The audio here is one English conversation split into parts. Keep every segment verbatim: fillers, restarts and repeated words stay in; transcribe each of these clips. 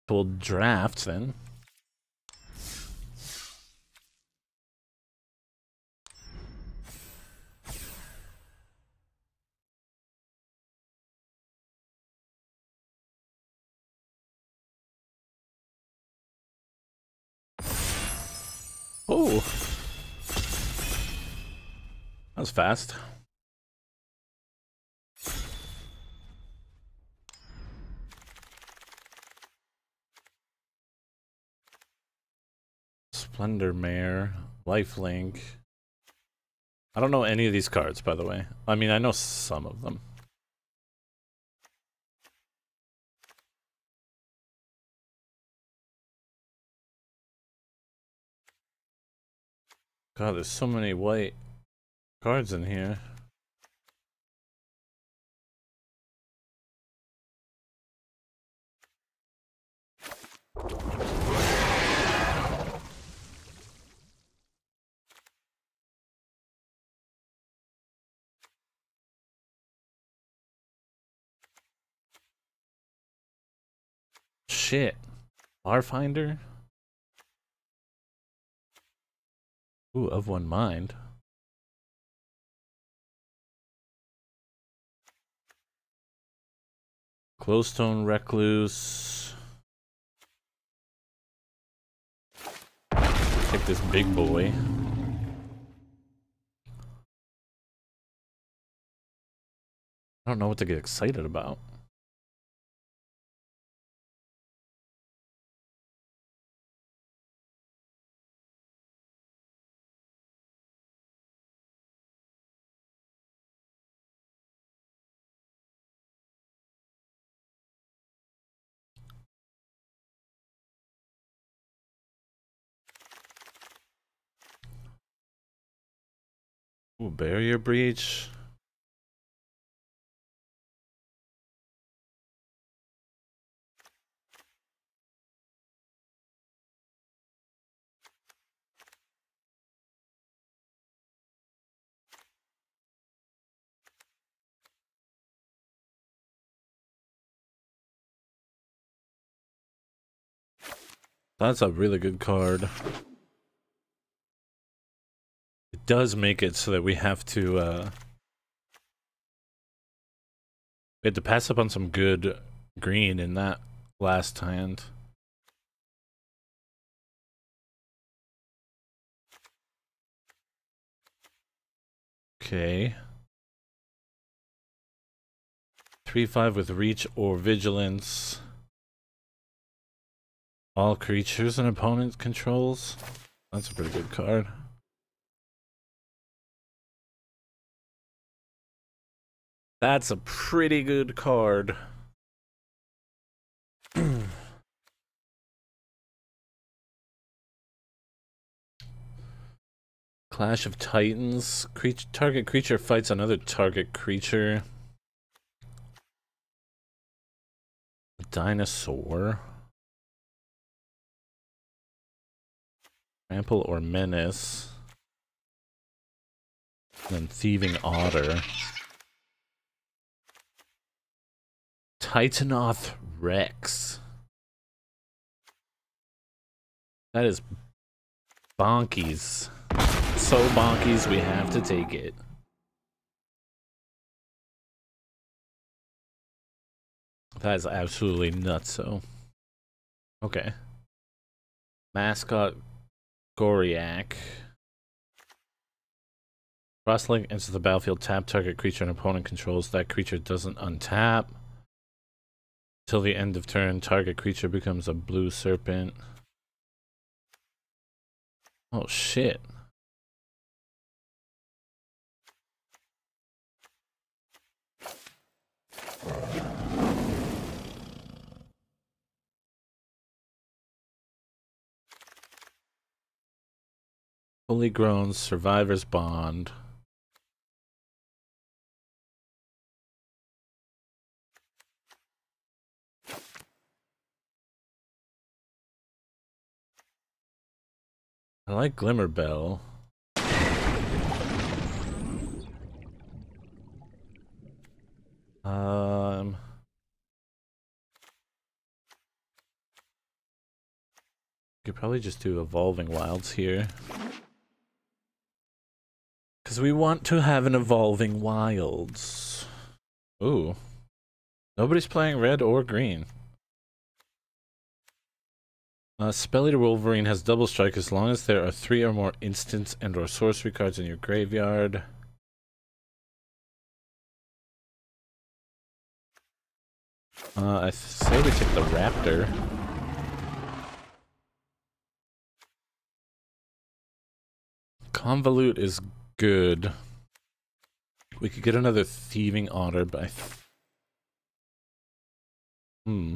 We'll draft then. Oh, that was fast. Splendor Mare, Lifelink. I don't know any of these cards, by the way. I mean, I know some of them. God, there's so many white cards in here. Shit. Barfinder? Ooh, of one mind. Glowstone Recluse. Take this big boy. I don't know what to get excited about. Ooh, Barrier Breach. That's a really good card. It does make it so that we have to, uh... we had to pass up on some good green in that last hand. Okay. three five with reach or vigilance. All creatures an opponent controls. That's a pretty good card. That's a pretty good card. Clash of Titans. Creature, target creature fights another target creature. A dinosaur. Trample or Menace. And then Thieving Otter. Titanoth Rex. That is bonkies. So bonkies, we have to take it. That is absolutely nuts, so. Okay. Mascot Goriak. Crosslink enters the battlefield, tap target creature an opponent controls. That creature doesn't untap. Till the end of turn, target creature becomes a blue serpent. Oh shit. Fully grown survivor's bond. I like Glimmerbell. Um Could probably just do Evolving Wilds here. Because we want to have an Evolving Wilds. Ooh. Nobody's playing red or green. Uh, Spell Eater Wolverine has double strike as long as there are three or more instants and or sorcery cards in your graveyard. Uh, I say we take the Raptor. Convolute is good. We could get another Thieving Otter, but I th Hmm.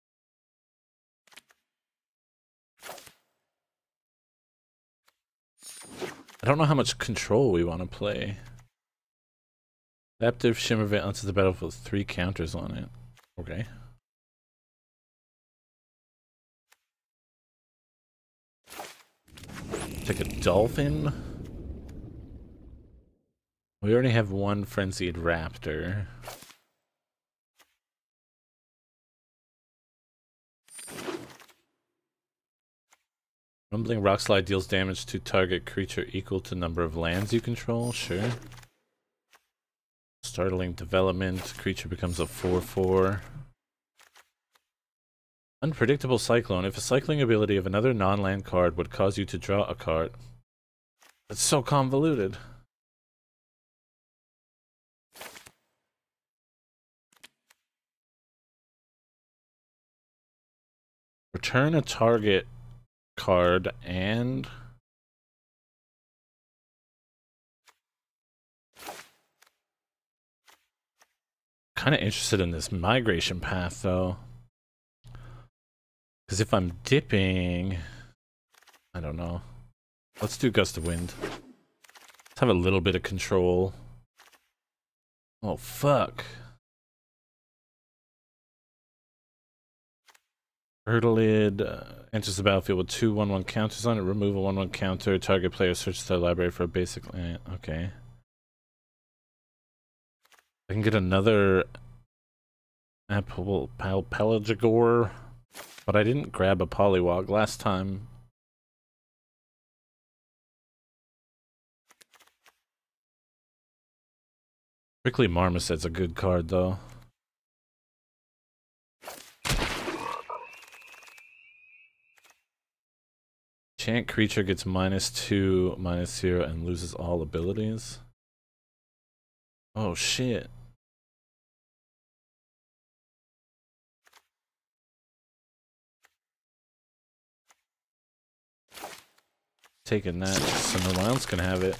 I don't know how much control we want to play. Adaptive Shimmer Veil onto the battlefield with three counters on it. Okay. Take a Dolphin. We already have one Frenzied Raptor. Rumbling Rockslide deals damage to target creature equal to number of lands you control. Sure. Startling Development. Creature becomes a four four. Unpredictable Cyclone. If a cycling ability of another non-land card would cause you to draw a card. It's so convoluted. Return a target card and kind of interested in this Migration Path though, because if I'm dipping, I don't know. Let's do Gust of Wind. Let's have a little bit of control. Oh fuck. Hurtlid uh, enters the battlefield with two one one counters on it. Remove a one one counter. Target player searches their library for a basic land. Okay. I can get another Apple Pal Pelagigore, but I didn't grab a Poliwag last time. Prickly Marmoset's a good card though. Enchant creature gets minus two, minus zero, and loses all abilities. Oh shit. Taking that, so no one else can have it.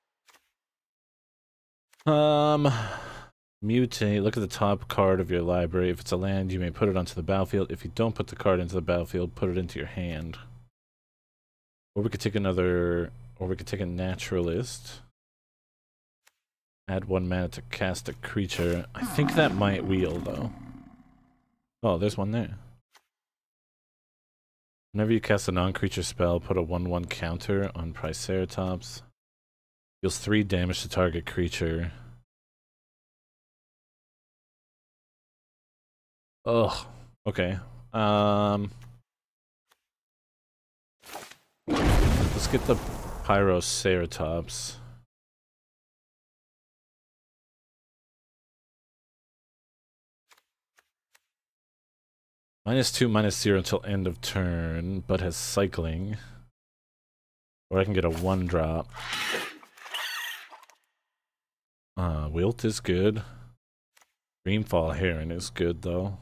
Um, Mutate. Look at the top card of your library. If it's a land, you may put it onto the battlefield. If you don't put the card into the battlefield, put it into your hand. Or we could take another, or we could take a Naturalist. Add one mana to cast a creature. I think that might wheel, though. Oh, there's one there. Whenever you cast a non-creature spell, put a one one counter on Triceratops. Deals three damage to target creature. Ugh. Okay. Um... Let's get the Pyroceratops. Minus two, minus zero until end of turn, but has cycling. Or I can get a one drop. Uh, Wilt is good. Dreamfall Heron is good though.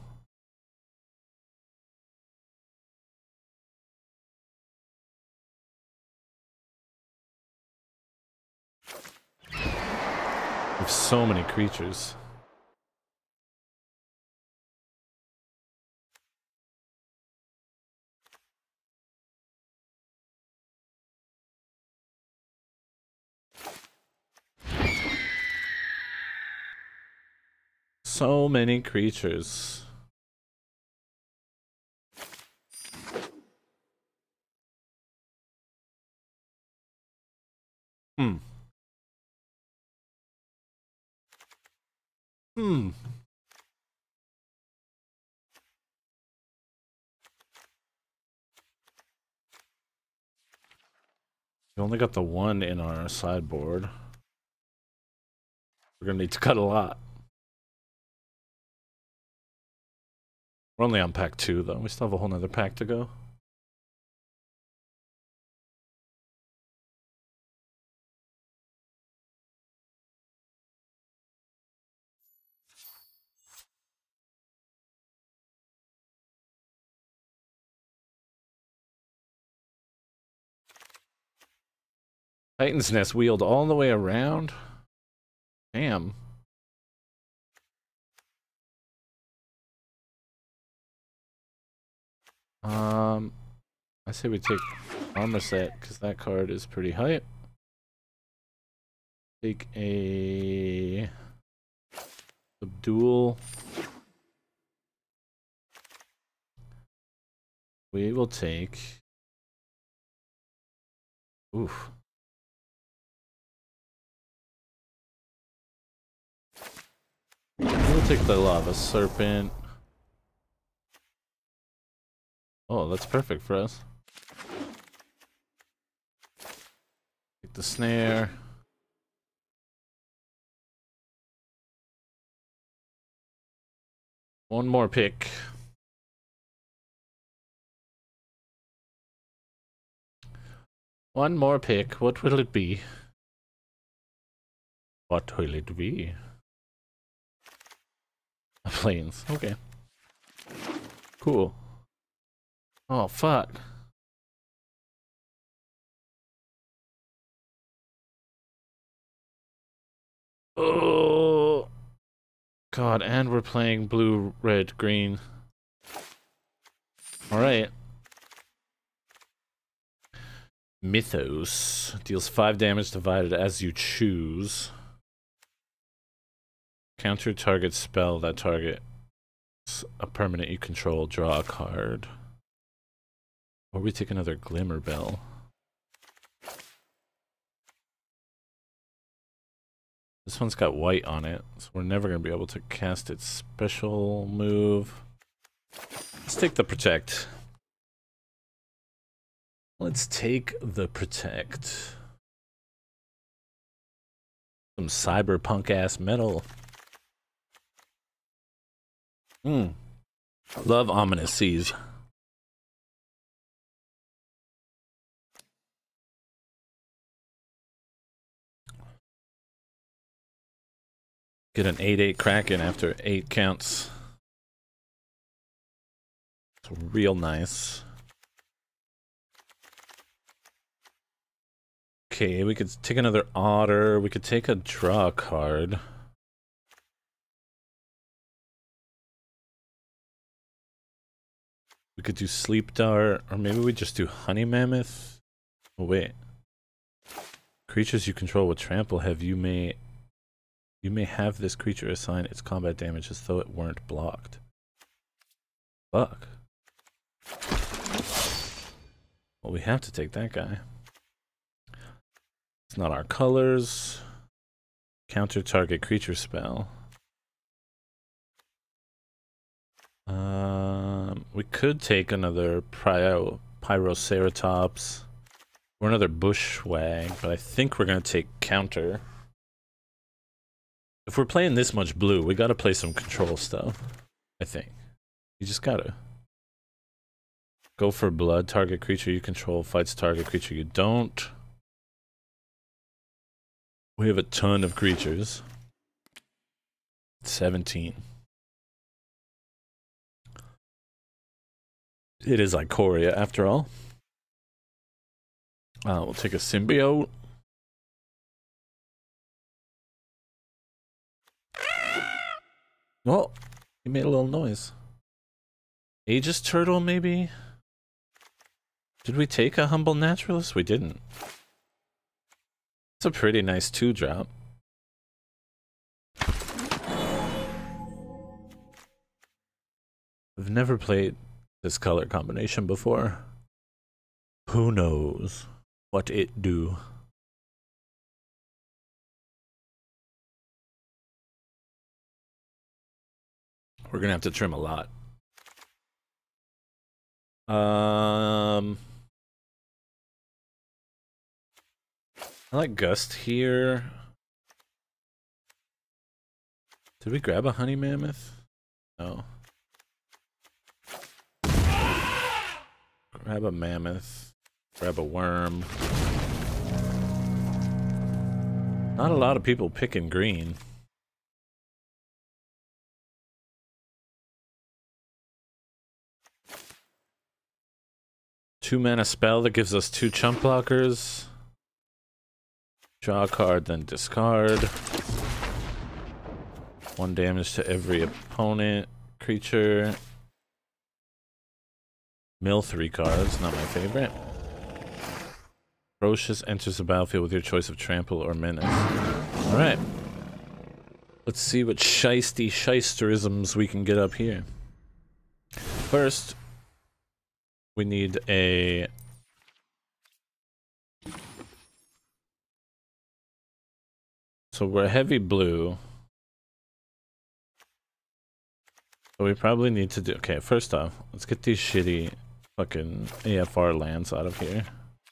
We have so many creatures. So many creatures. Hmm. Hmm. We only got the one in our sideboard. We're gonna need to cut a lot. We're only on pack two, though. We still have a whole nother pack to go. Titan's Nest wheeled all the way around. Damn. Um, I say we take armor set because that card is pretty hype. Take a Subdual. We will take. Oof. We'll take the Lava Serpent. Oh, that's perfect for us. Take the Snare. One more pick. One more pick. What will it be? What will it be? Planes. Okay. Cool. Oh, fuck. Oh. God, and we're playing blue, red, green. Alright. Mythos. Deals five damage divided as you choose. Counter target spell that target a permanent you control. Draw a card. Or we take another Glimmer Bell. This one's got white on it, so we're never going to be able to cast its special move. Let's take the Protect. Let's take the Protect. Some cyberpunk ass metal. Hmm. Love Ominous Seas. Get an eight eight Kraken after eight counts. It's real nice. Okay, we could take another Otter. We could take a draw card. We could do Sleep Dart, or maybe we just do Honey Mammoth. Oh, wait. Creatures you control with trample have you may you may have this creature assign its combat damage as though it weren't blocked. Fuck. Well, we have to take that guy. It's not our colors. Counter target creature spell. Um, we could take another Pyro, Pyroceratops or another Bushwag, but I think we're gonna take counter. If we're playing this much blue, we gotta play some control stuff. I think you just gotta go for blood. Target creature you control fights target creature you don't. We have a ton of creatures. seventeen. It is Ikoria after all. Uh, we'll take a Symbiote. Oh, he made a little noise. Aegis Turtle, maybe? Did we take a Humble Naturalist? We didn't. It's a pretty nice two drop. I've never played this color combination before. Who knows what it do? We're gonna have to trim a lot. Um, I like Gust here. Did we grab a honey mammoth? No. Grab a mammoth. Grab a worm. Not a lot of people picking green. Two mana spell that gives us two chump blockers. Draw a card, then discard. One damage to every opponent creature. Mill three cards, not my favorite. Ferocious enters the battlefield with your choice of trample or menace. Alright. Let's see what shisty shysterisms we can get up here. First, we need a... So we're heavy blue. So we probably need to do... Okay, first off, let's get these shitty fucking A F R lands out of here.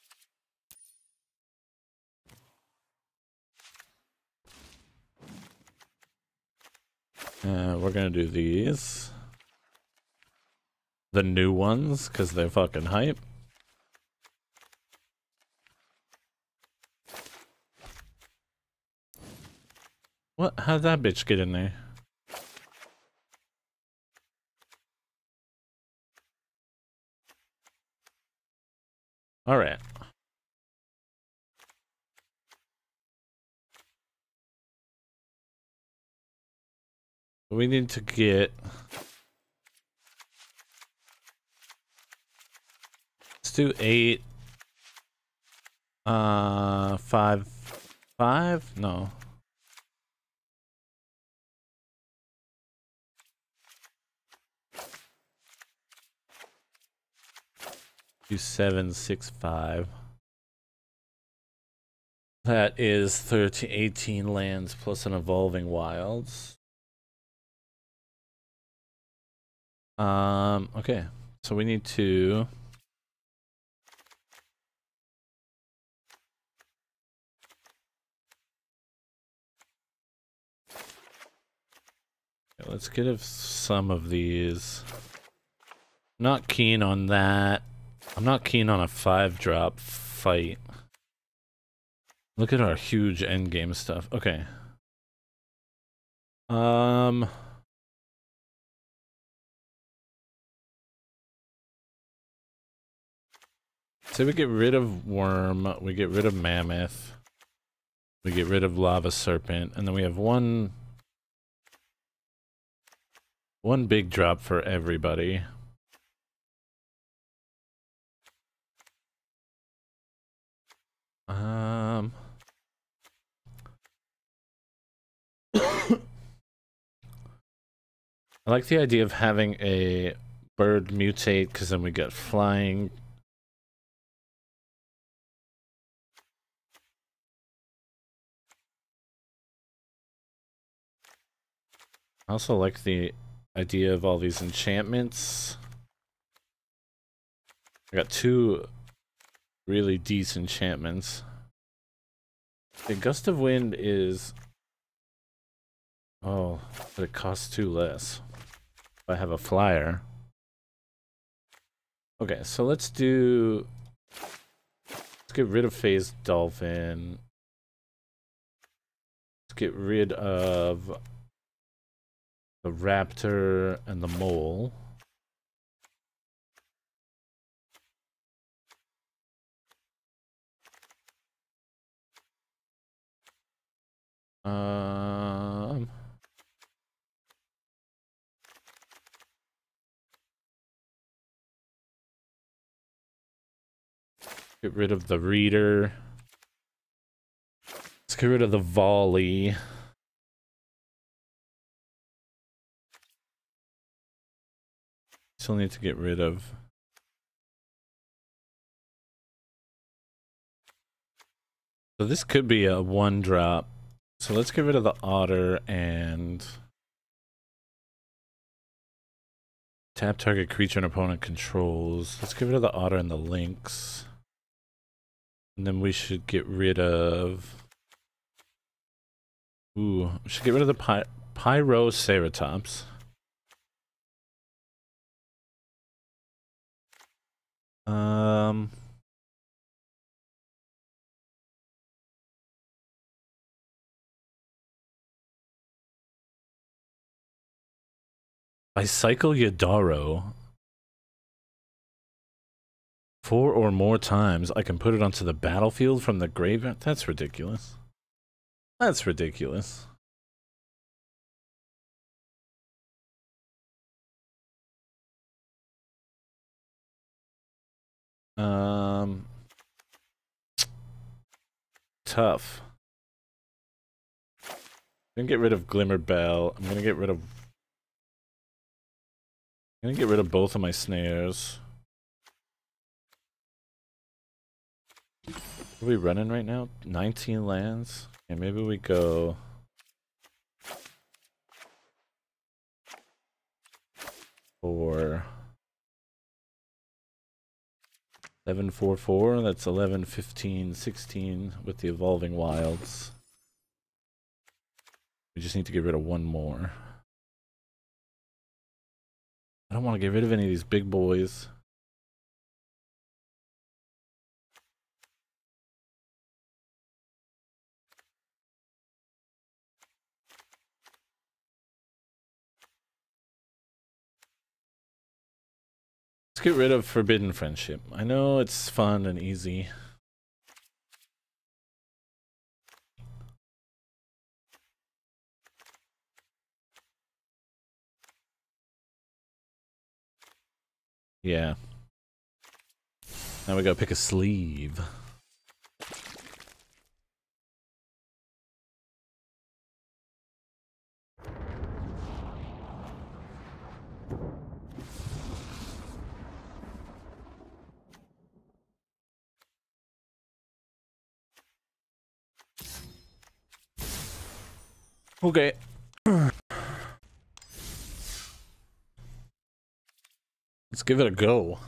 Uh, we're gonna do these. The new ones, because they're fucking hype. What? How'd that bitch get in there? Alright. We need to get... Let's do eight. Uh, five. Five? No. Do seven, six, five. That is thirteen, eighteen lands plus an evolving wilds. Um, okay. So we need to... Okay, let's get of some of these. Not keen on that. I'm not keen on a five drop fight. Look at our huge endgame stuff. Okay. Um... So we get rid of Worm, we get rid of Mammoth, we get rid of Lava Serpent, and then we have one one big drop for everybody. Um I like the idea of having a bird mutate, because then we get flying. I also like the idea of all these enchantments. I got two really decent enchantments. The Gust of Wind is... Oh, but it costs two less. If I have a flyer. Okay, so let's do... Let's get rid of Phased Dolphin. Let's get rid of... the raptor and the mole. Um, get rid of the reader. Let's get rid of the volley. Still need to get rid of... So this could be a one drop. So let's get rid of the otter and... Tap target creature an opponent controls. Let's get rid of the otter and the lynx. And then we should get rid of... Ooh, we should get rid of the Py Pyroceratops. Um... I cycle Yadaro four or more times. I can put it onto the battlefield from the graveyard. That's ridiculous. That's ridiculous. Um, tough. I'm gonna get rid of Glimmerbell. I'm gonna get rid of. I'm gonna get rid of both of my snares. What are we running right now? nineteen lands? And maybe we go... For... eleven four four, that's eleven fifteen sixteen with the Evolving Wilds. We just need to get rid of one more. I don't want to get rid of any of these big boys. Let's get rid of Forbidden Friendship. I know it's fun and easy. Yeah. Now we gotta pick a sleeve. Okay. Let's give it a go.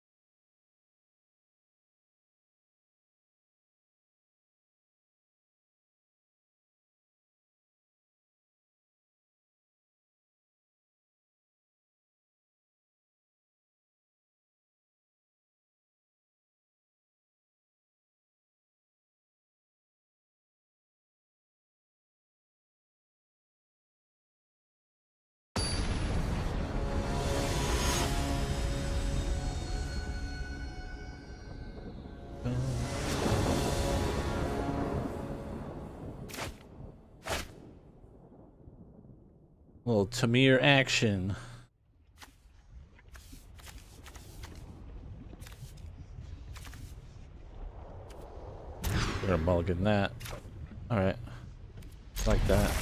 Little Tamir action. We're gonna mulligan that. Alright. Like that.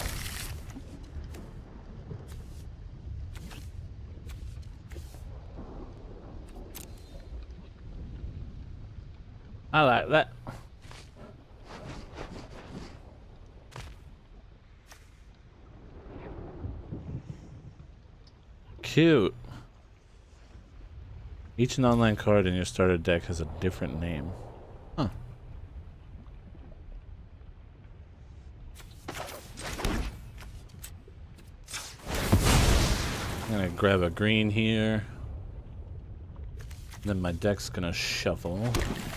I like that. Cute. Each non-land card in your starter deck has a different name. Huh. I'm gonna grab a green here. Then my deck's gonna shuffle.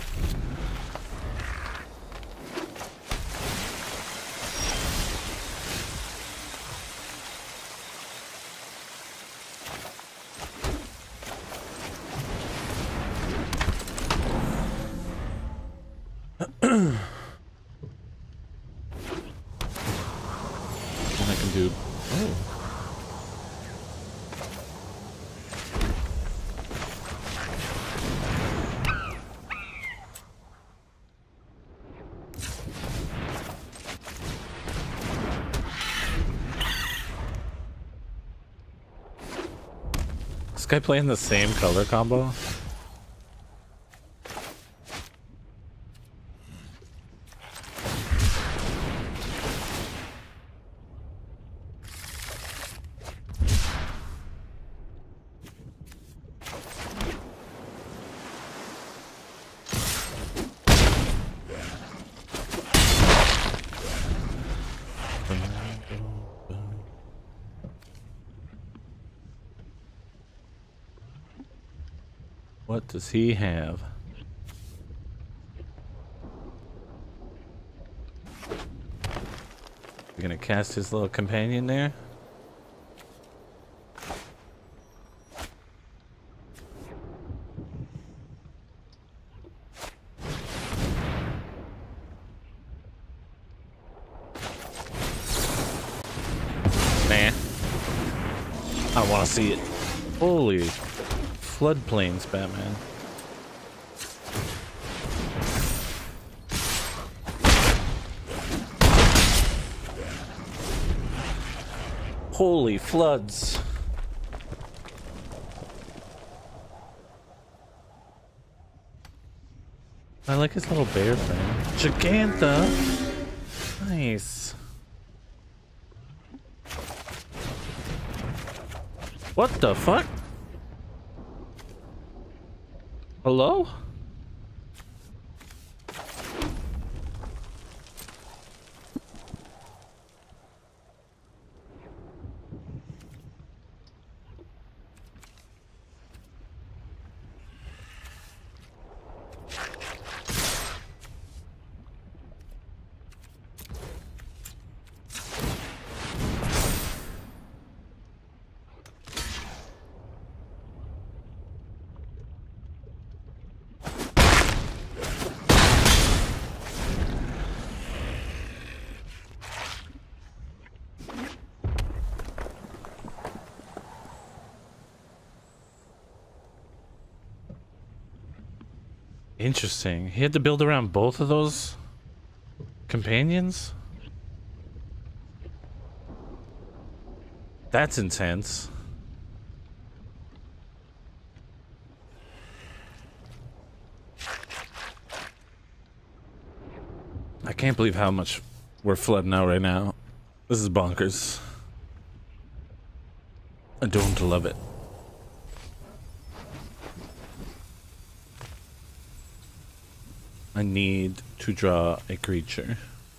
Guy playing the same color combo? What does he have? You're gonna cast his little companion there? Nah. I wanna see it. Holy floodplains, Batman. Holy floods. I like his little bear frame. Gigantha. Nice. What the fuck? Hello? Interesting. He had to build around both of those companions? That's intense. I can't believe how much we're flooding out right now. This is bonkers. I don't love it. I need to draw a creature.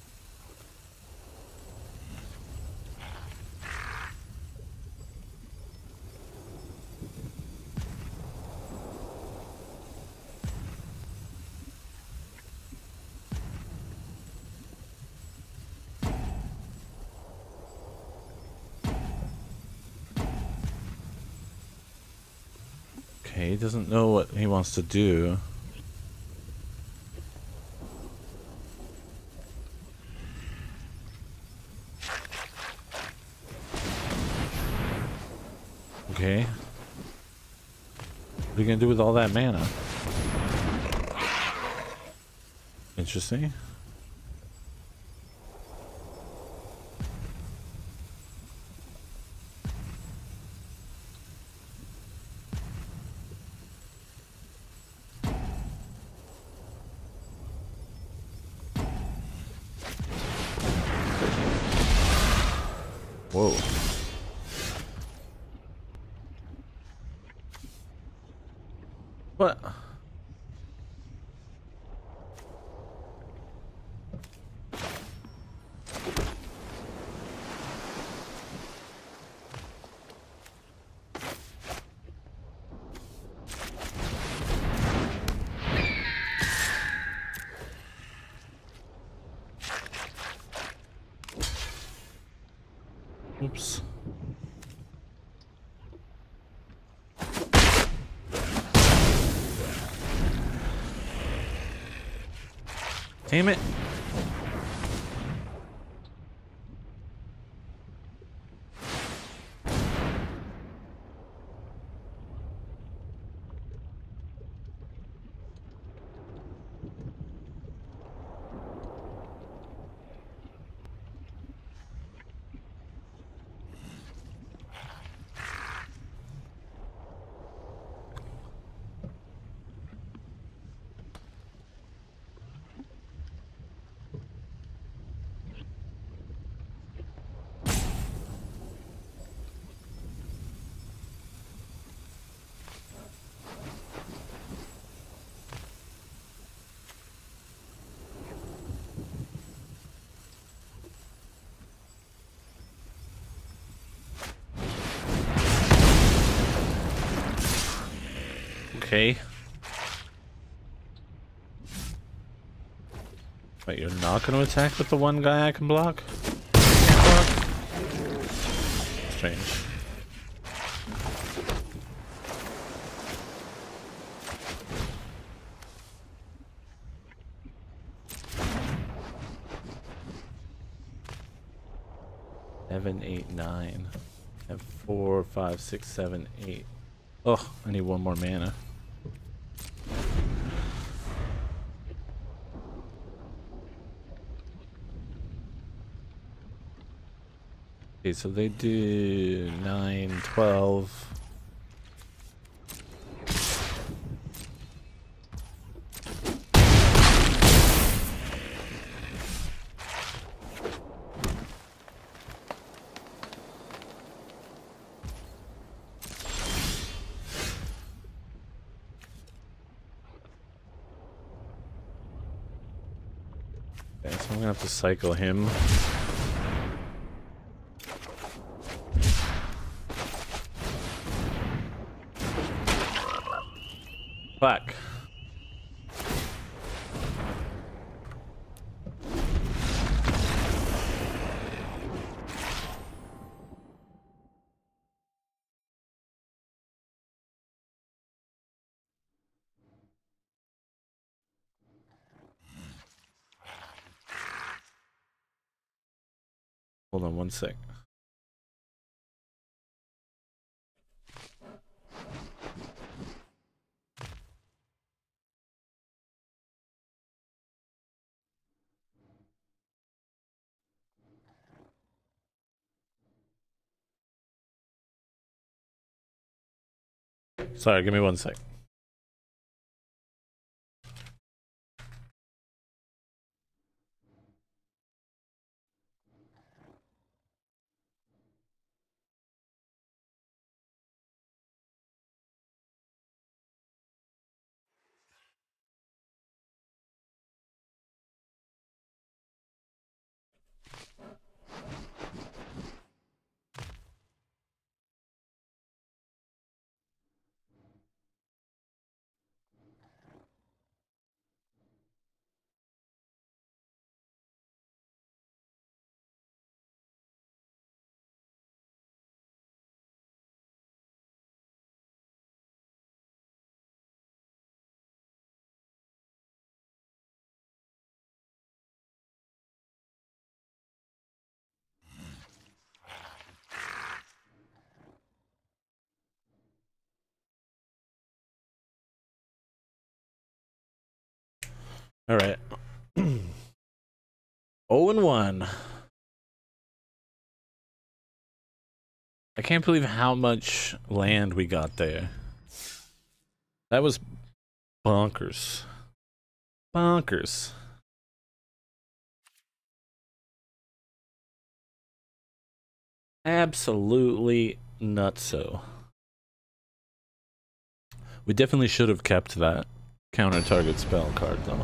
Okay, he doesn't know what he wants to do. Okay. What are you gonna do with all that mana? Interesting. Whoa. What? Oops. Damn it. Okay. Wait, you're not going to attack with the one guy I can block? Can't block? Strange. Seven, eight, nine. I have four, five, six, seven, eight. Oh, I need one more mana. Okay, so they do nine, twelve. Okay, so I'm gonna have to cycle him. Fuck. Hold on one sec. Sorry, give me one sec. All right. oh and one. I can't believe how much land we got there. That was bonkers. Bonkers. Absolutely nutso. We definitely should have kept that counter target spell card though.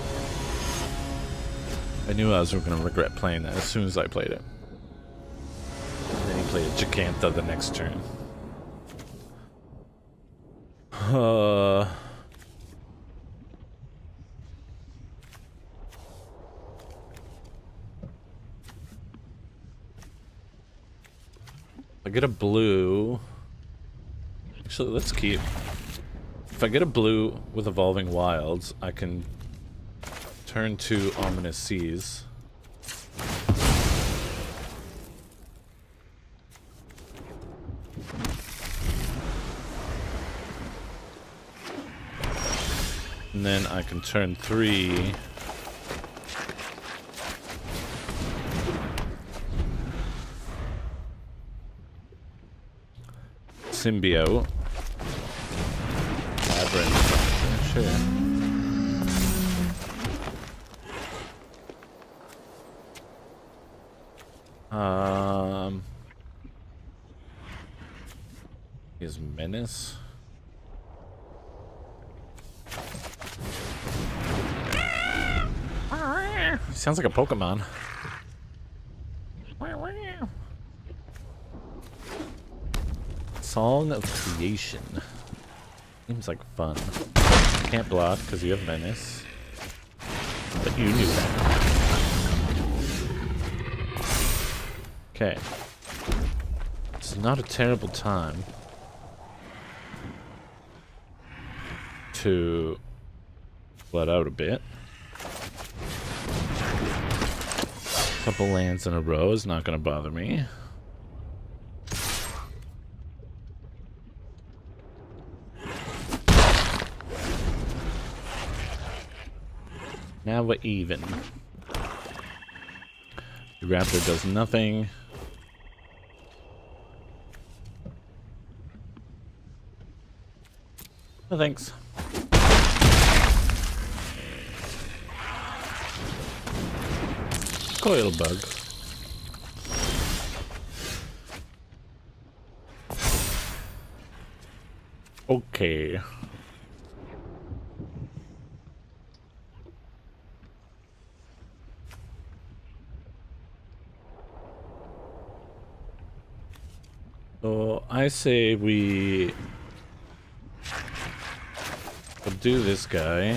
I knew I was going to regret playing that as soon as I played it. And then he played Jacantha the next turn. Uh... I get a blue. Actually, let's keep. If I get a blue with Evolving Wilds, I can turn to Ominous Seas. And then I can turn three. Symbiote. Labyrinth. Sure. Um, is Menace. He sounds like a Pokemon. Song of Creation. Seems like fun. Can't block because you have Menace. But you knew that. Okay. It's not a terrible time to let out a bit. Couple lands in a row is not going to bother me. Now we're even. The Raptor does nothing. No thanks. Coil bug. Okay. So I say we we'll do this guy.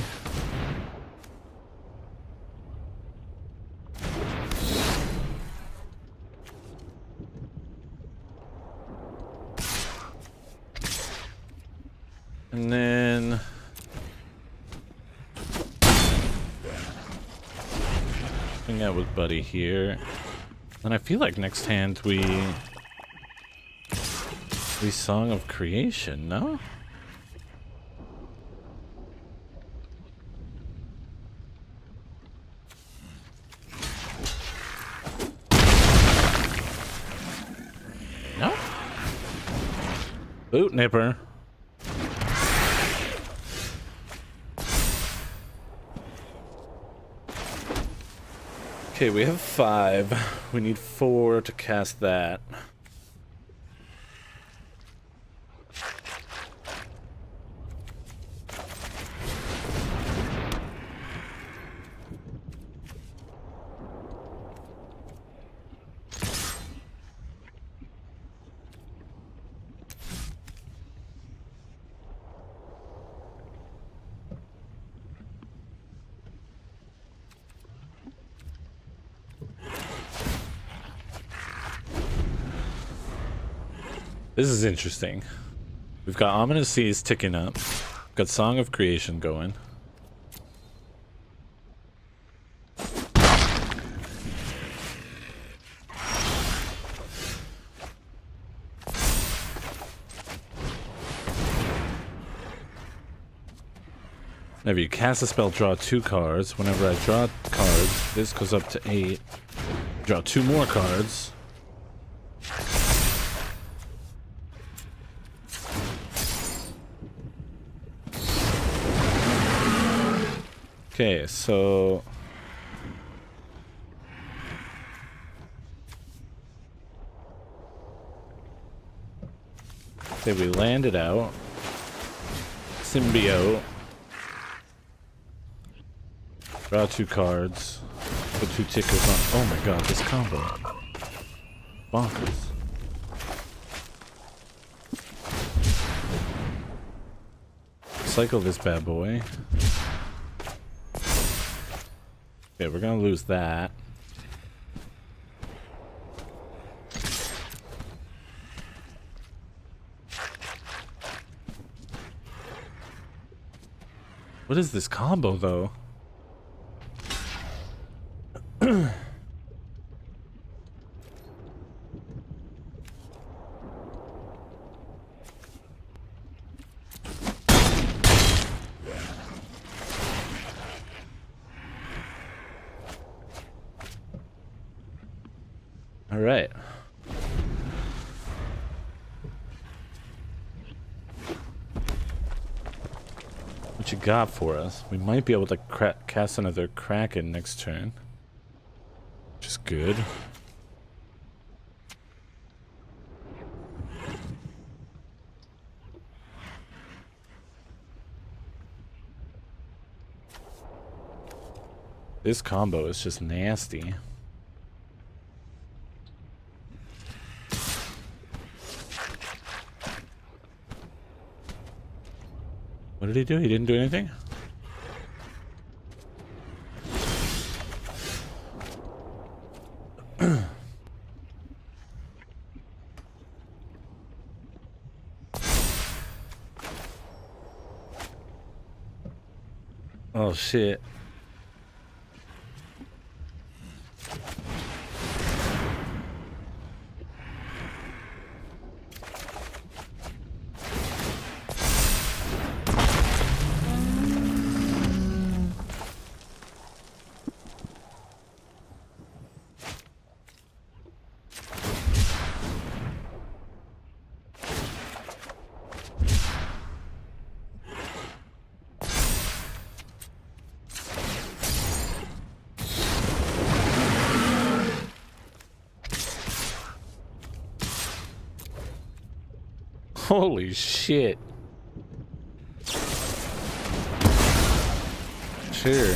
And then hang out with Buddy here. And I feel like next hand we we Song of Creation, no? No? Boot Nipper. Okay, we have five. We need four to cast that. This is interesting. We've got Ominous Seas ticking up. We've got Song of Creation going. Whenever you cast a spell, draw two cards. Whenever I draw cards, this goes up to eight. Draw two more cards. Okay, so say we land it out. Symbiote. Draw two cards. Put two tickers on. Oh my god, this combo. Bonkers. Cycle this bad boy. Okay, we're gonna lose that. What is this combo, though? All right. What you got for us? We might be able to cra cast another Kraken next turn, which is good. This combo is just nasty. What did he do? He didn't do anything? Oh shit. Holy shit. Sure.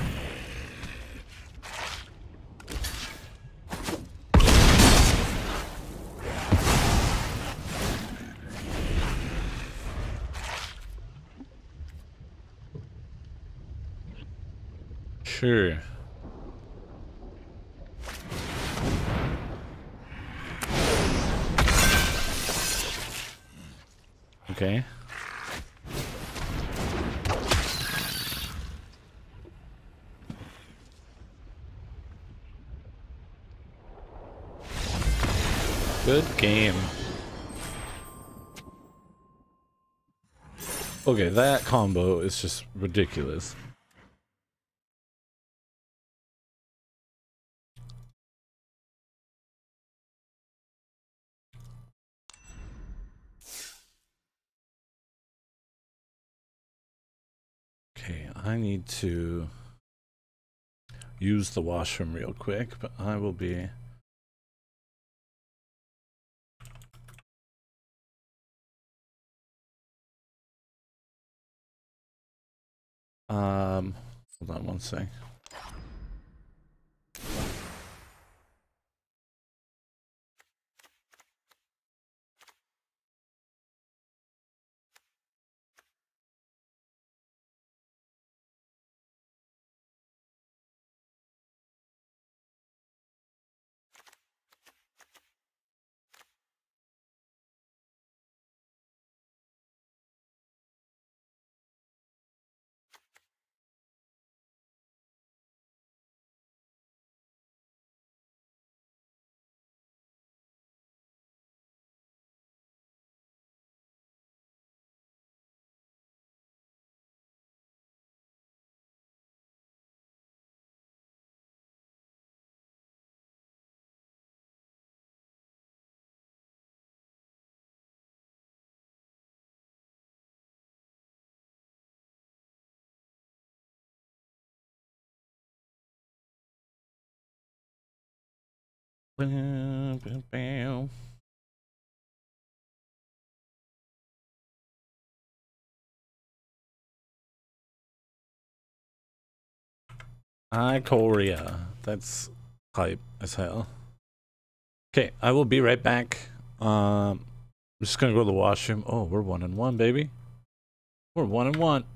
Sure. Okay. Good game. Okay, that combo is just ridiculous. Okay, I need to use the washroom real quick, but I will be... Um, hold on one sec. Ikoria. That's hype as hell. Okay, I will be right back. Um, I'm just gonna go to the washroom. Oh, we're one and one, baby. We're one and one.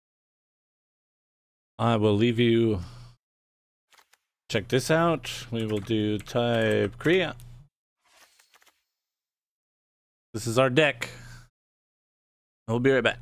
I will leave you. Check this out. We will do type Kriya. This is our deck. I'll be right back.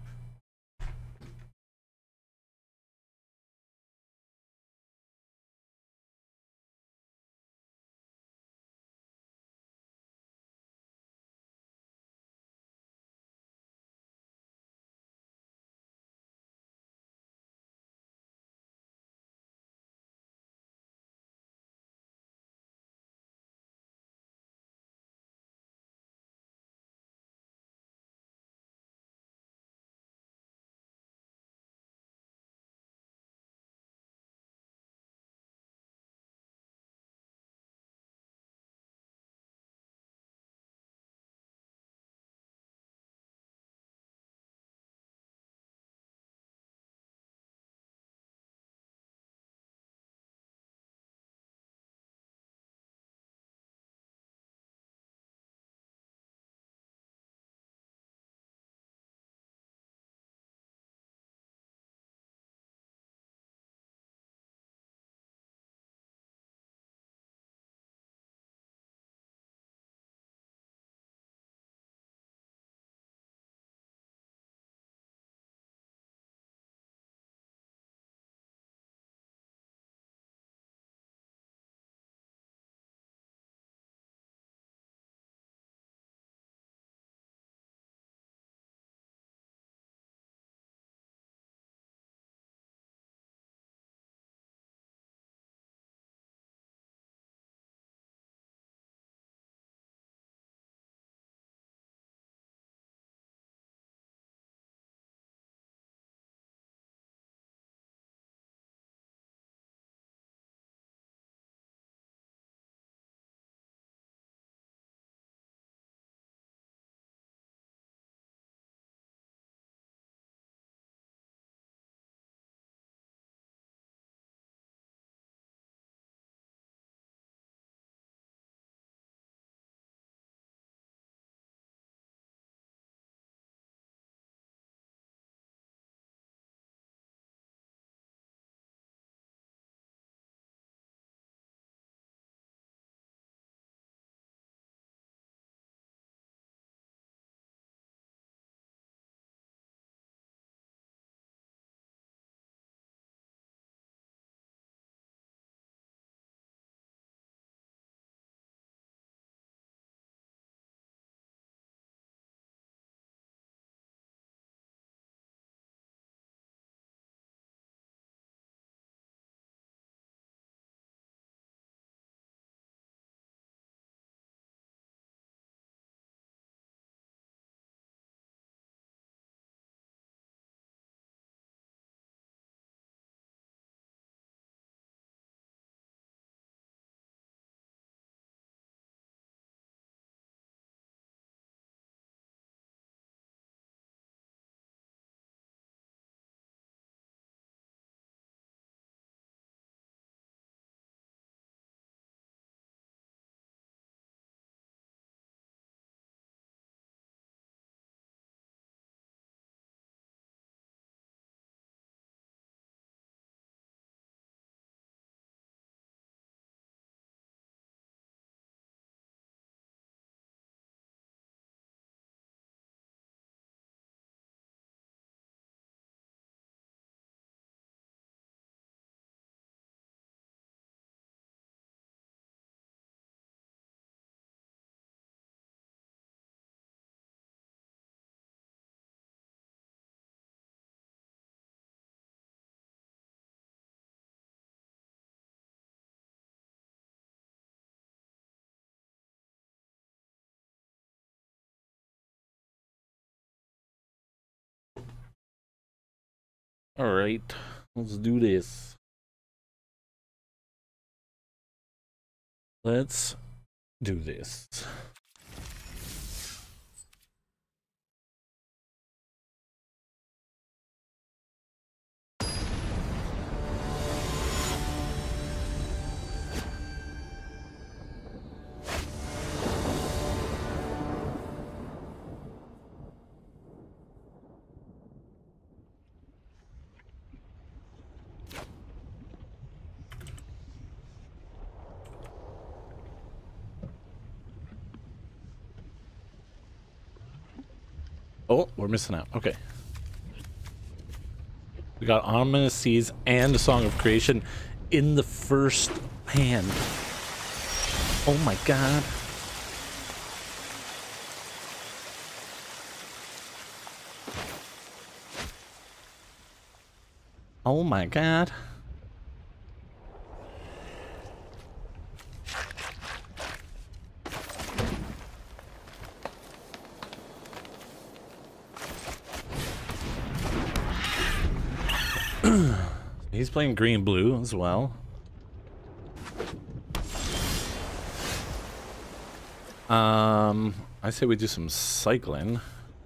Alright, let's do this. Let's do this. Oh, we're missing out. Okay. We got Ominous Seas and a Song of Creation in the first hand. Oh my god. Oh my god. He's playing green blue as well. Um, I say we do some cycling.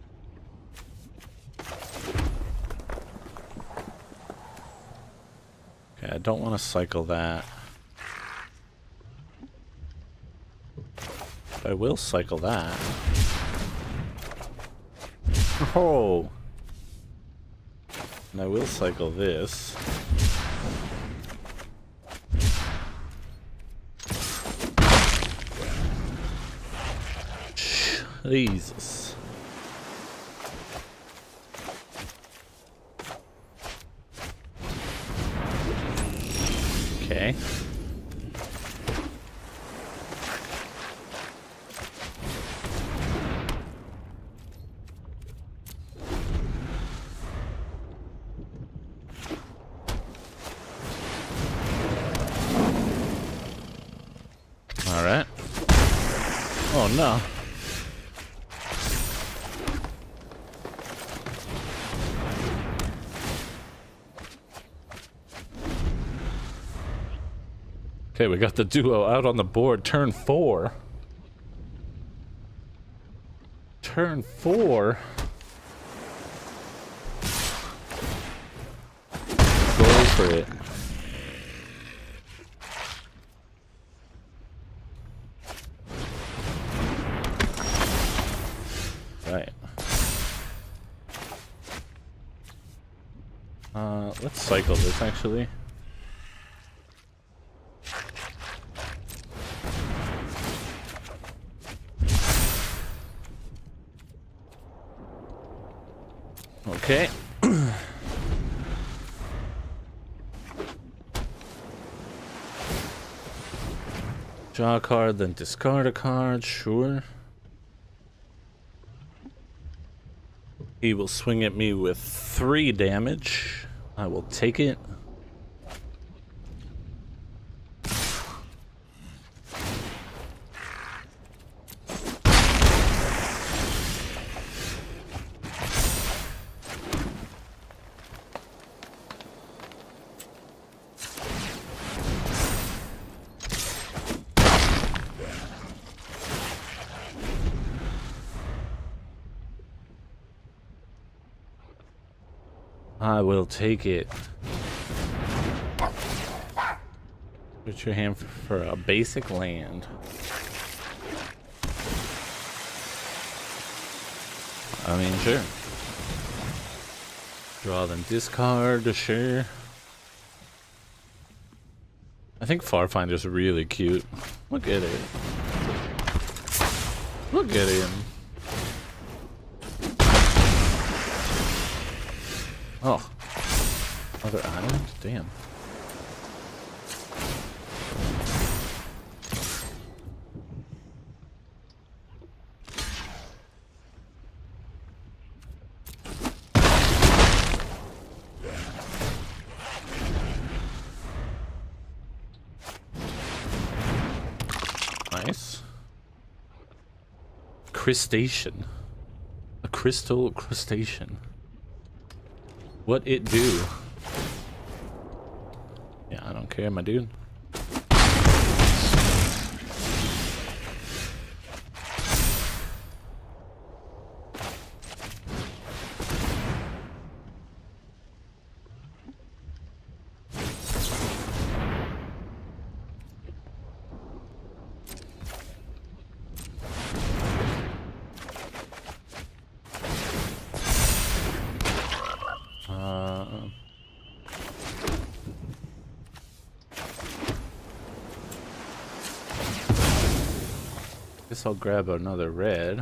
Okay, I don't want to cycle that. But I will cycle that. Oh! And I will cycle this. Jesus. Okay. All right. Oh no. Okay, we got the duo out on the board. Turn four. Turn four. Go for it. Right. Uh, let's cycle this actually. Okay. Draw a card, then discard a card, sure. He will swing at me with three damage. I will take it. I will take it. Put your hand for, for a basic land. I mean, sure. Draw then discard, sure. I think Farfinder's really cute. Look at it. Look at him. Oh. Other island? Damn. Nice. Crustacean. A crystal crustacean. What it do? Yeah, I don't care, my dude. Guess I'll grab another red.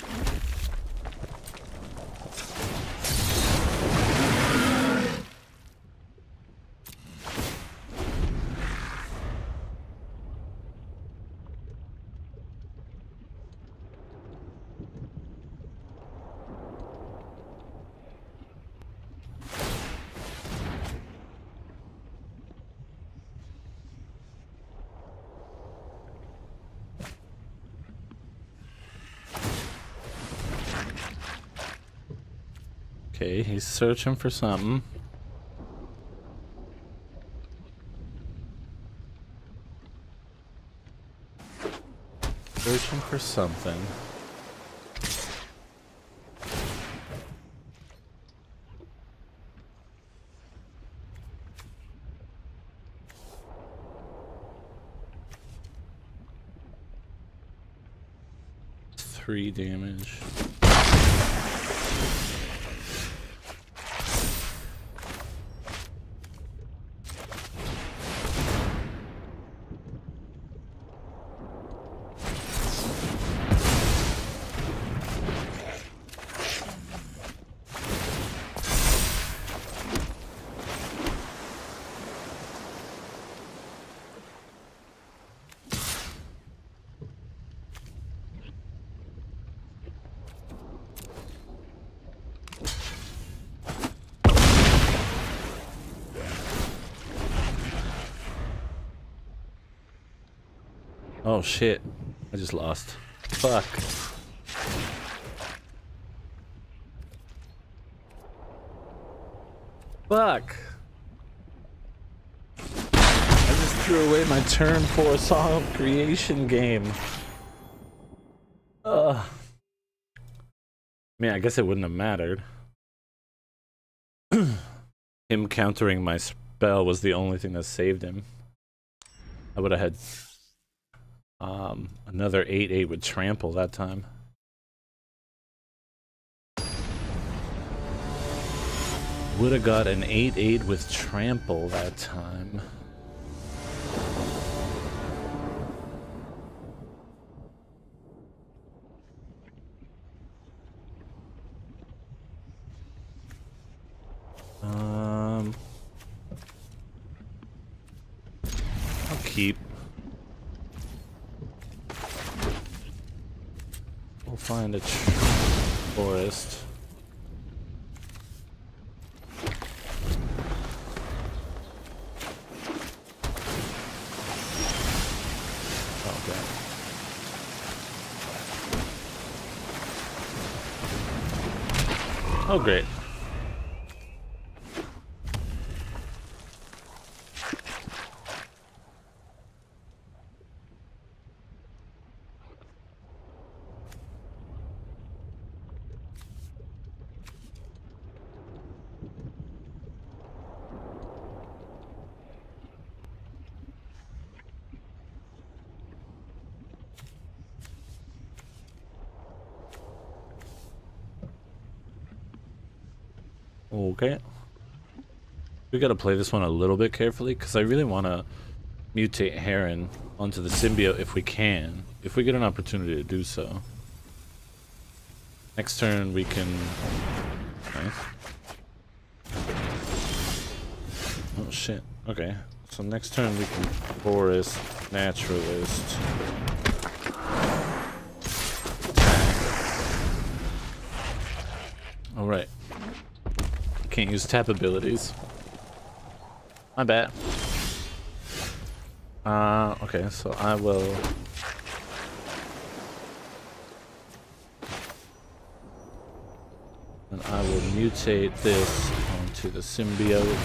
Okay, he's searching for something. Searching for something. Three damage. Oh shit, I just lost. Fuck. Fuck. I just threw away my turn four Song of Creation game. Ugh. I mean, I guess it wouldn't have mattered. Him countering my spell was the only thing that saved him. I would have had um, another eight eight with trample that time. Would have got an eight eight with trample that time. Um, I'll keep. We'll find a forest. Oh, great. Okay. We gotta play this one a little bit carefully, because I really want to mutate Heron onto the symbiote if we can. If we get an opportunity to do so. Next turn we can... Nice. Oh shit. Okay. So next turn we can Forest, Naturalist. Alright. Can't use tap abilities. My bad. Uh, okay, so I will... And I will mutate this onto to the symbiote.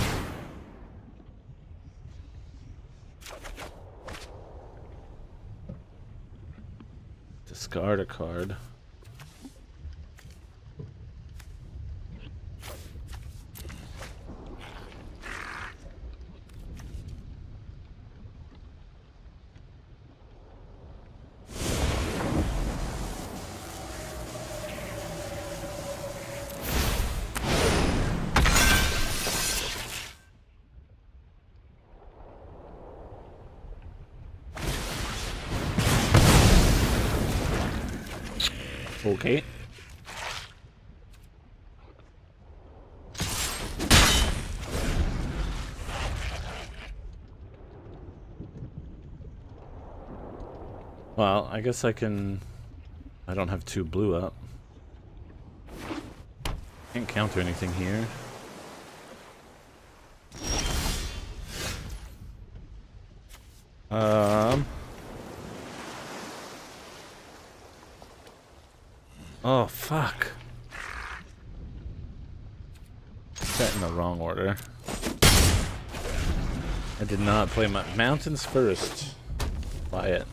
Discard a card. Okay. Well, I guess I can... I don't have two blue up. Can't counter anything here. Um... Oh, fuck. Set in the wrong order. I did not play my mountains first. Buy it.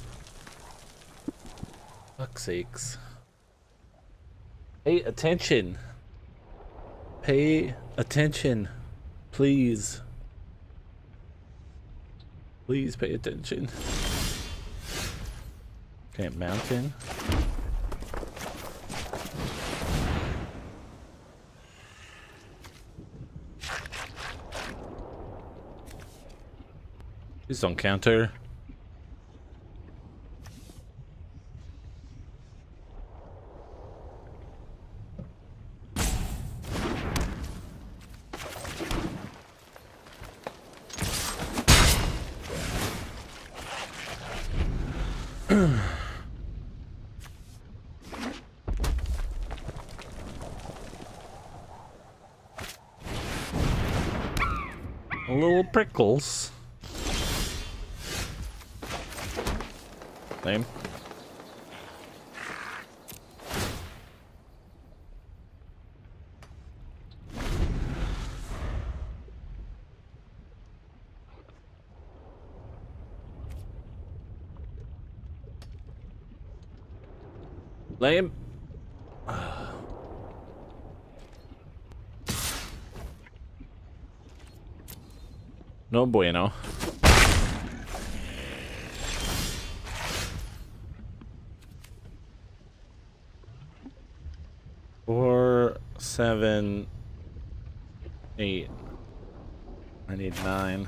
Fuck's sakes. Pay attention. Pay attention. Please. Please pay attention. Okay, mountain. Please don't counter. Little prickles. Lame. Lame. No bueno. Four, seven, eight. I need nine.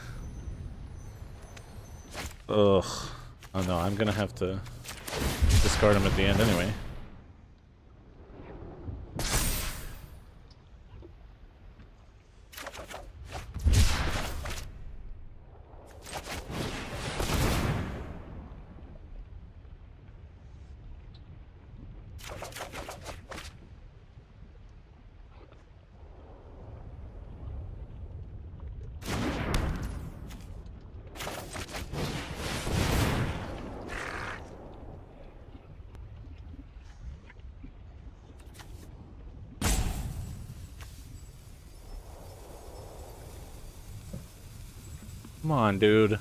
Ugh. Oh no, I'm gonna have to discard him at the end anyway. Come on, dude.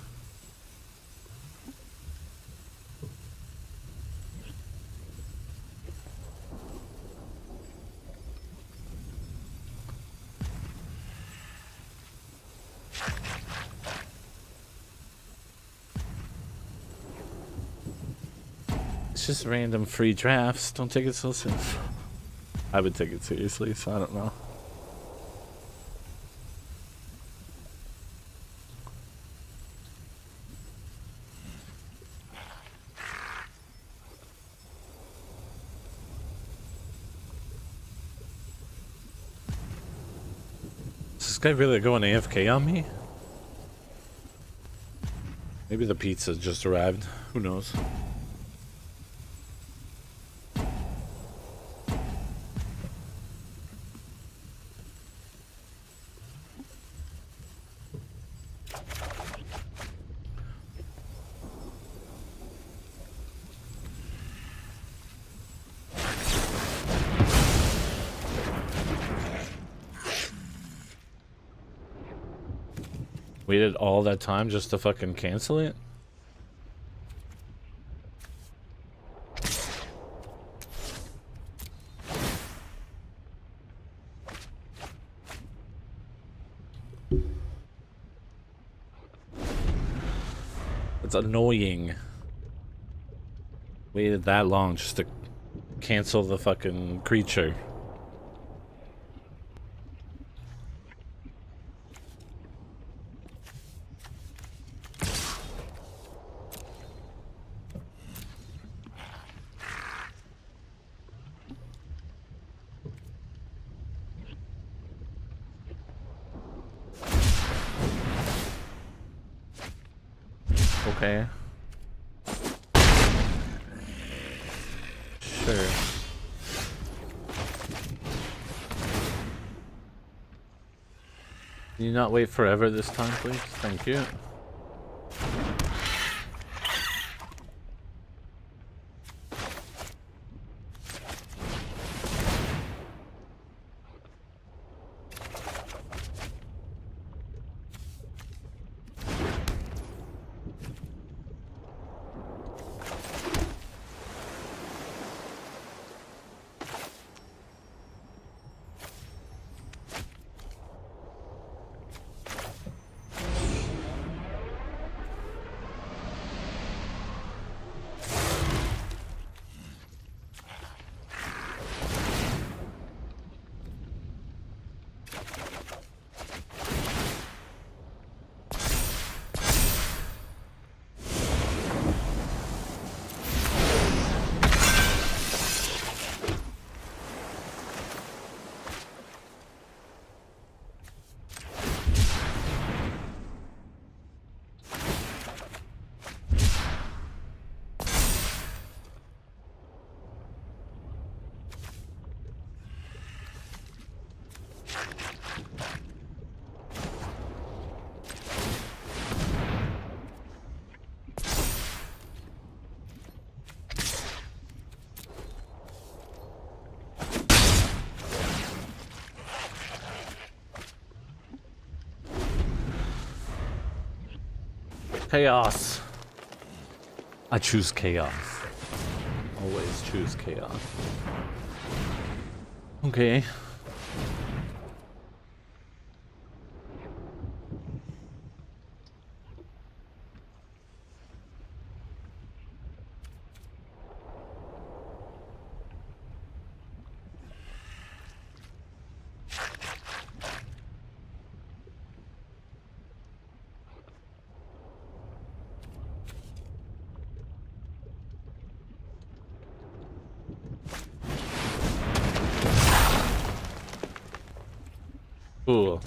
It's just random free drafts. Don't take it so seriously. I would take it seriously, so I don't know. Is this guy really going A F K on me? Maybe the pizza just arrived. Who knows? Waited all that time just to fucking cancel it? It's annoying. Waited that long just to cancel the fucking creature. Okay. Sure. Can you not wait forever this time, please? Thank you. Chaos. I choose chaos. Always choose chaos. Okay. Cool.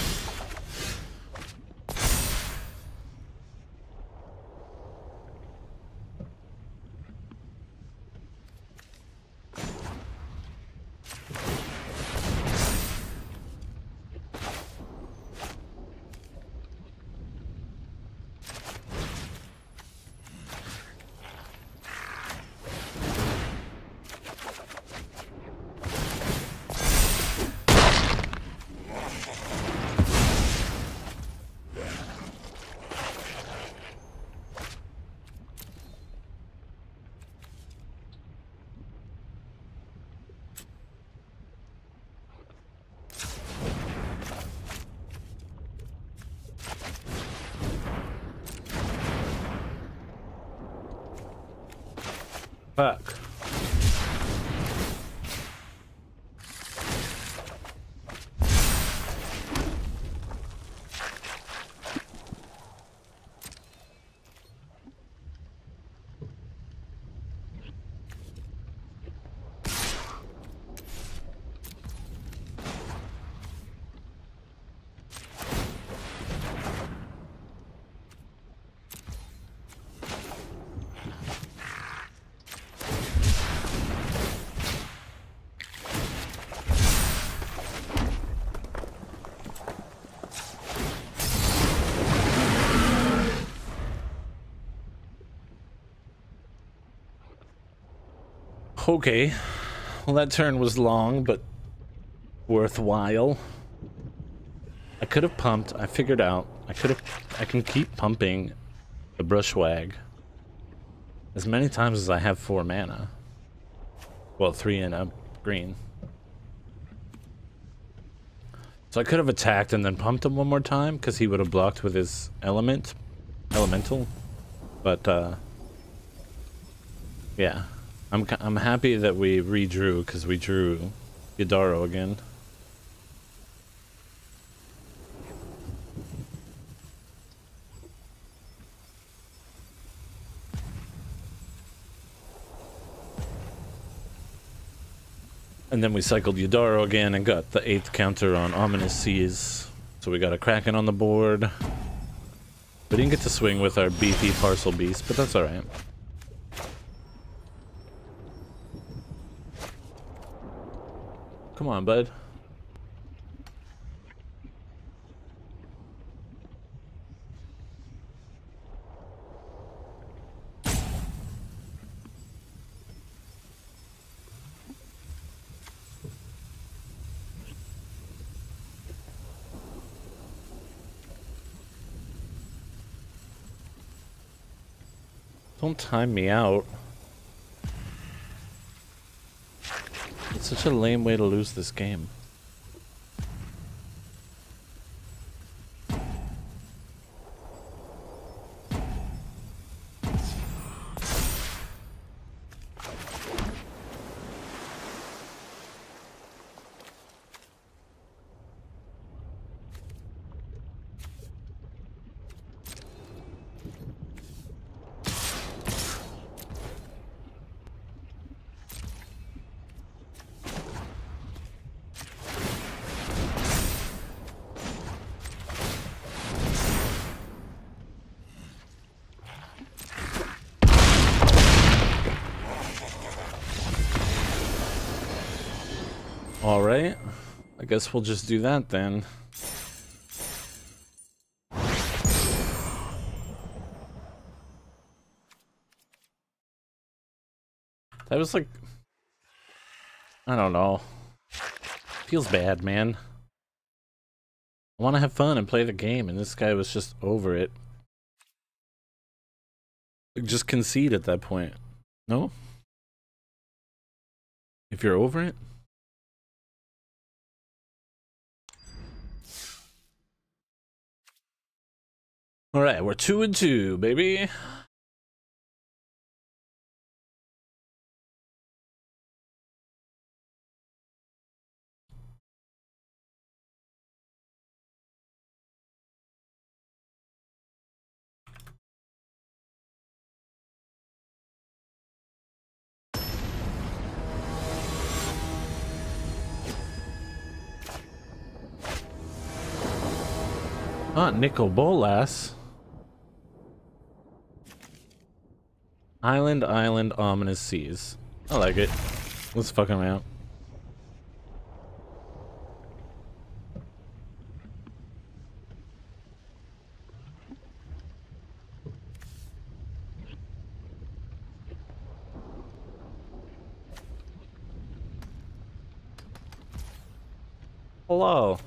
Fuck. Okay. Well, that turn was long, but worthwhile. I could have pumped. I figured out I could have. I can keep pumping the Brushwag as many times as I have four mana. Well, three and a green. So I could have attacked and then pumped him one more time because he would have blocked with his element, elemental. But uh, yeah, I'm I'm happy that we redrew because we drew Yidaro again. And then we cycled Yidaro again and got the eighth counter on Ominous Seas. So we got a Kraken on the board. We didn't get to swing with our beefy Parcel Beast, but that's alright. Come on, bud. Don't time me out. It's such a lame way to lose this game. Alright, I guess we'll just do that then. That was like, I don't know. Feels bad, man. I want to have fun and play the game, and this guy was just over it. Just concede at that point. No? If you're over it? Alright, we're two and two, baby. Ah, Nicol Bolas. Island, island, ominous seas. I like it. Let's fuck him out. Hello.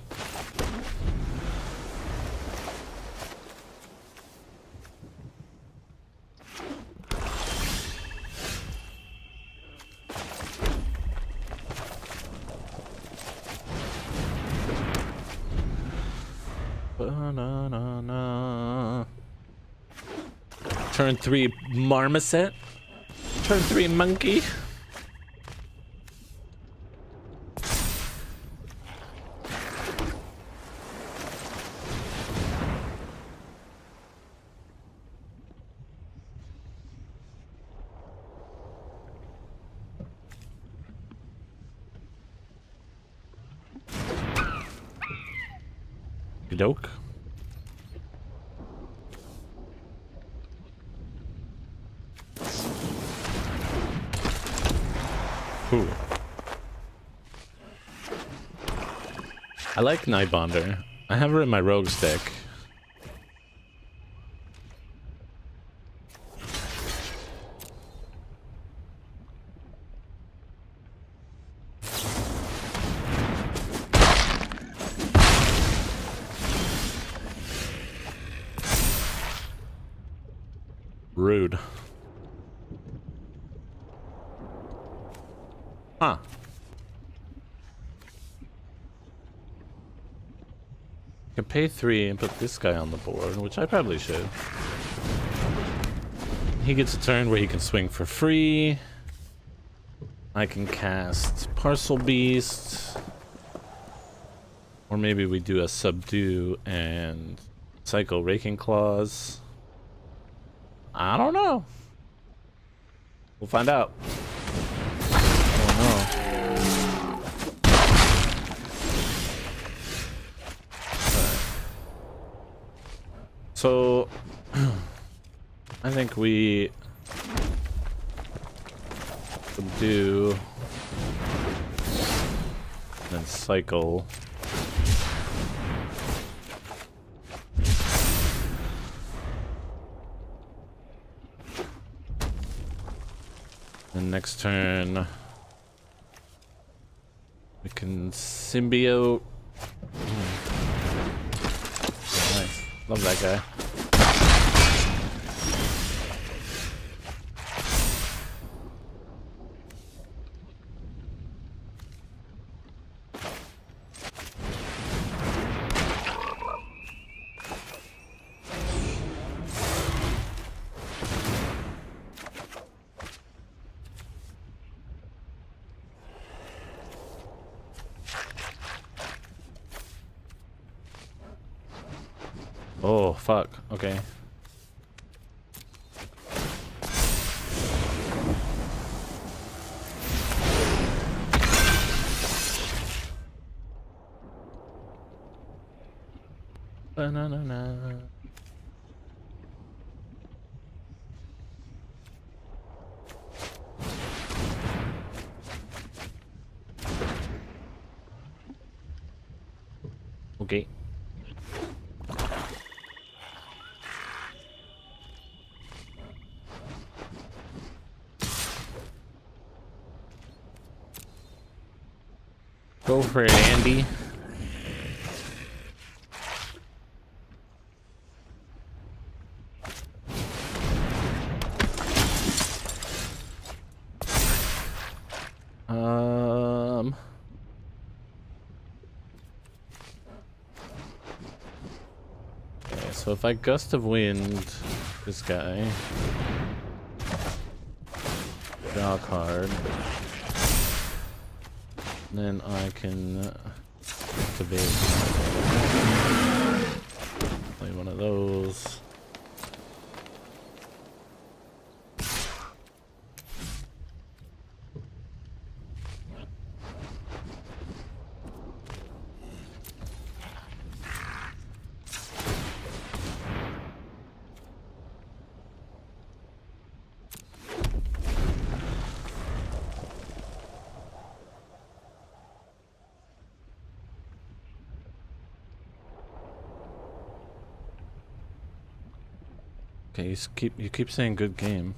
Ba-na-na-na. Turn three marmoset. Turn three monkey. Doke. Ooh. I like Nightbonder. I have her in my rogues deck. Rude. Huh. I can pay three and put this guy on the board, which I probably should. He gets a turn where he can swing for free. I can cast Parcel Beast. Or maybe we do a Subdue and cycle Raking Claws. I don't know. We'll find out. Oh no. Right. So I think we Subdue and then cycle. And next turn we can symbiote. Mm. Oh, nice. Love that guy. Oh, fuck. Okay. Ba-na-na-na. Okay. Go for it, Andy. Um. Okay, so if I Gust of Wind this guy, draw a card. Then I can activate play one of those. Okay, you keep you keep saying good game.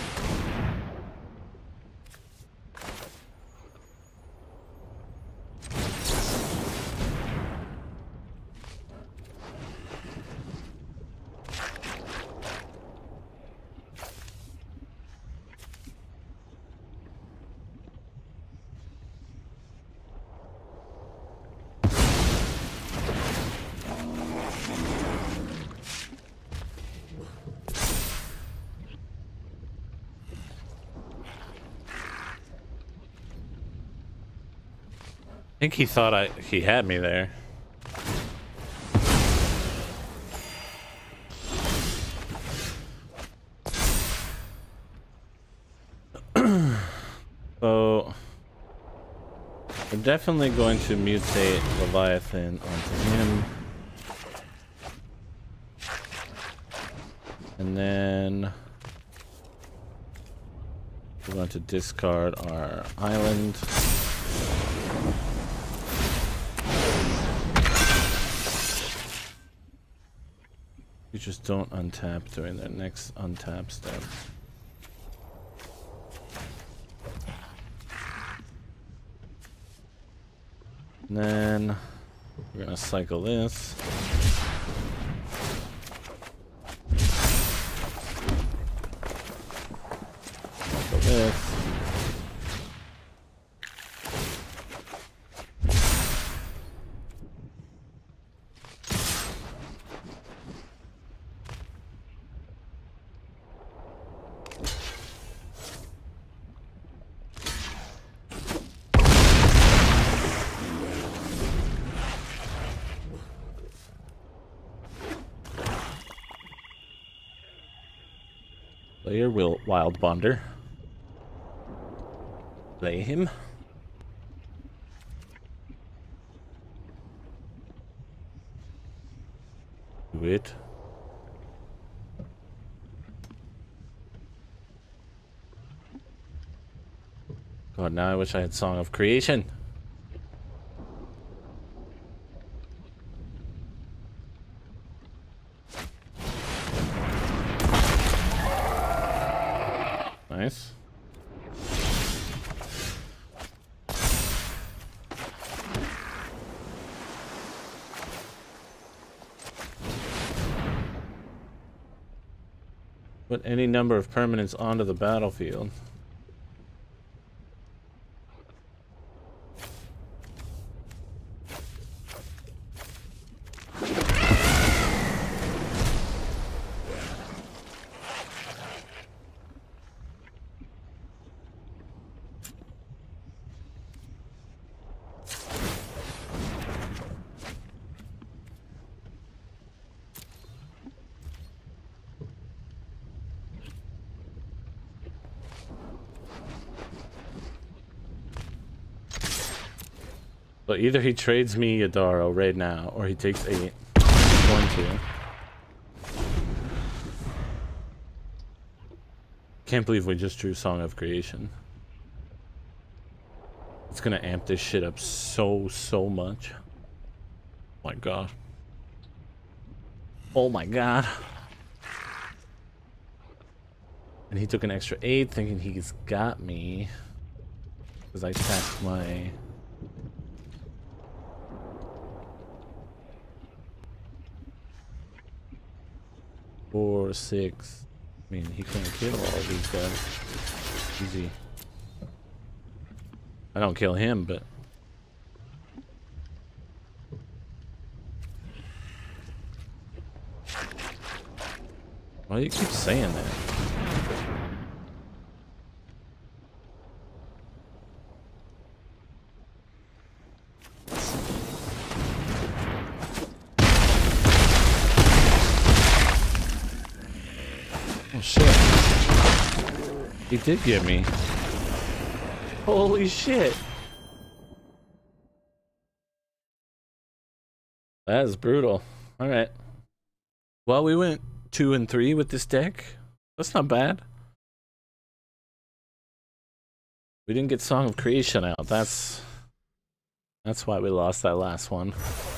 I think he thought I he had me there. So we're definitely going to mutate Leviathan onto him. And then we're going to discard our island. You just don't untap during their next untap step. And then we're gonna cycle this. this. Play your will wild bonder. Play him. Do it. God, now I wish I had Song of Creation. Nice. Put any number of permanents onto the battlefield. So either he trades me Adaro right now, or he takes eight. I'm going to. Can't believe we just drew Song of Creation. It's gonna amp this shit up so, so much. Oh my god. Oh my god. And he took an extra eight, thinking he's got me. Because I sacked my... Four, six. I mean, he can't kill all these guys. Easy. I don't kill him, but... Why do you keep saying that? Oh shit. He did get me. Holy shit. That is brutal. Alright. Well, we went two and three with this deck. That's not bad. We didn't get Song of Creation out. That's that's why we lost that last one.